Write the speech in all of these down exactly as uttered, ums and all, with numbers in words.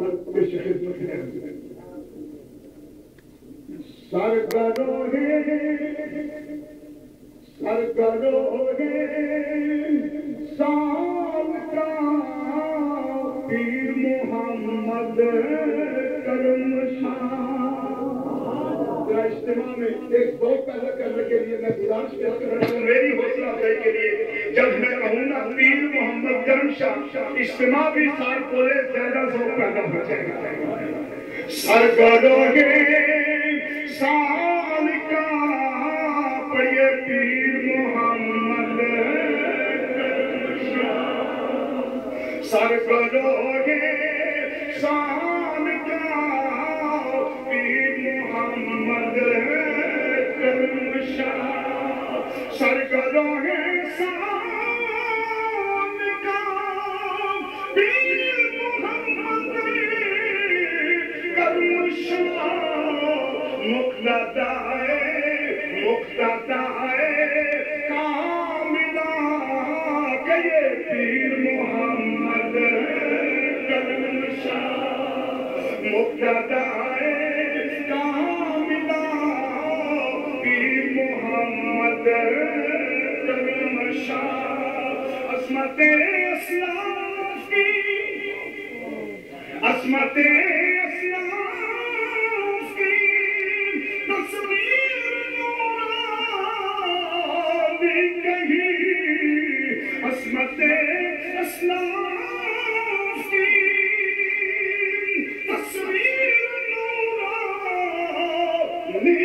پیش خدمت ہے سرگروہے سرگروہے سال کا پیر محمد کرم شاہ اجتماع میں ایک بہت پیدا کرنے کے لیے میں گزارش پیش کر رہا ہوں میری حوصلہ افزائی کے لیے جب میں کہوں گا پیر محمد کرم شاہ اجتماع بھی سال پورے زیادہ ذوق پیدا ہو جائے گا سرگروہے سال کا پڑھئے پیر محمد کرم شاہ سرگروہے سال کا پیر محمد کرم شاہ سرگروہے سال کا پیر محمد کرم شاہ مقتدائے مقتدائے کاملہ کہ یہ پیر محمد کرم شاہ مقتدائے کاملہ پیر محمد کرم شاہ عصمت اسلام کی عصمت عصمت اسلام کی تصویر نورانی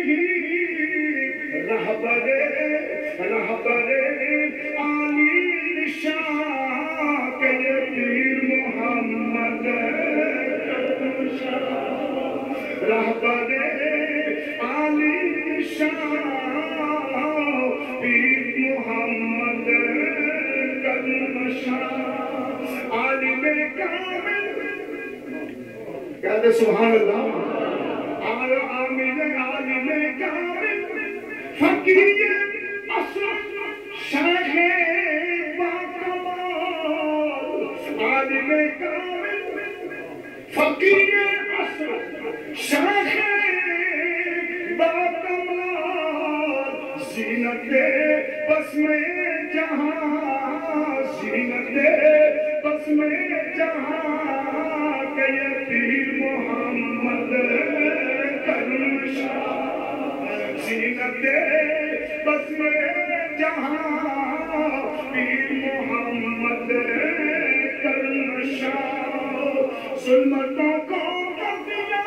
کہیں رہبر رہبر عالی نشان کہ یہ پیر محمد کرم شاہ رہبر عالی نشان پیر محمد عالم کامل کہتے سبحان اللہ عامل عالم کامل فقیر اصل شیخ باکمال عالم کامل فقیر اصل شیخ باکمال زینت بس میں جہاں زینت بس میں جہاں کہ یہ پیر محمد کرم شاہ زینت بس میں جہاں پیر محمد کرم شاہ ظلمتوں کو کر دیا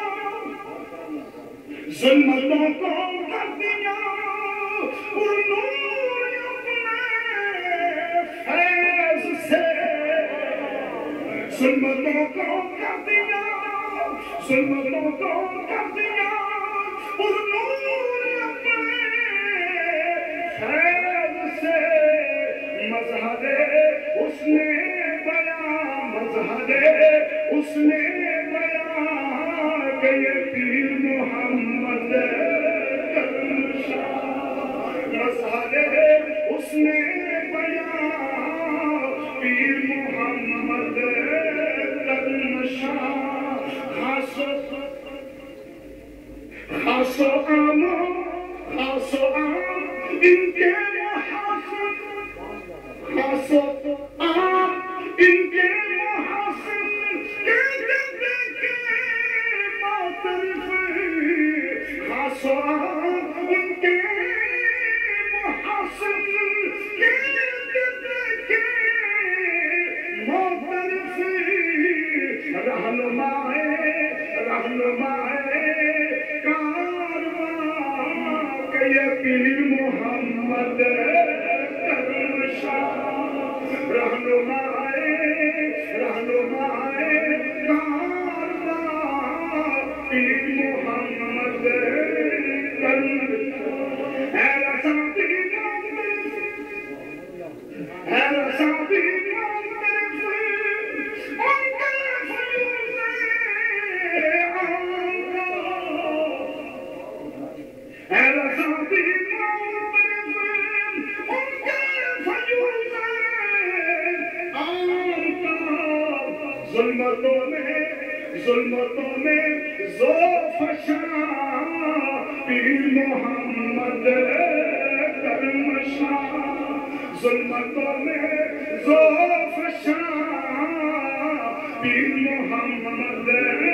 ظلمتوں کو کر دیا اور نور اپنے فیض سے ظلمتوں کو کر دیا ظلمتوں کو کر دیا اور نور اپنے فیض سے مظہر اس نے بیان مظہر اس نے بیان کہ یہ پیر محمد کرم شاہ مظہر اس نے بیان پیر محمد کرم شاہ خاص خاص و عام خاص و عام ان کے محاسن خاص و عام ان کے محاسن کے جگہ کے معترف خاص و عام ان کے محاسن کے جگہ کے معترف رہنمائے رہنمائے کارواں کہ یہ پیر محمد کرم شاہ رہنمائے رہنمائے کارواں پیر محمد کرم اے رساتی اے رساتی ظلمتوں میں ظلمتوں میں ذوفشاں پیر محمد کرمشاں ظلمتوں میں ذوفشاں پیر محمد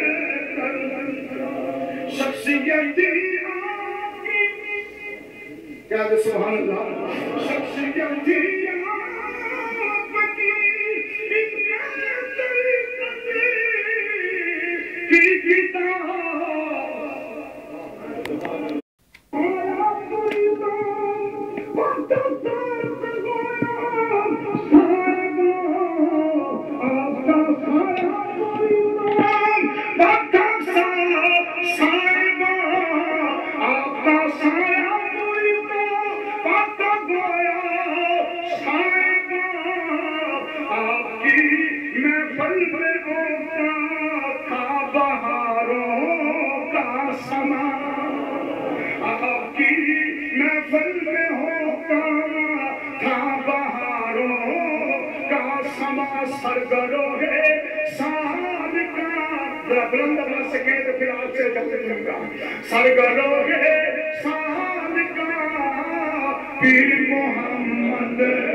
کرمشاں شخصیت آپ کی کیا دے سبحان اللہ شخصیت آپ کی سرگرو ہے سال کا پیر محمد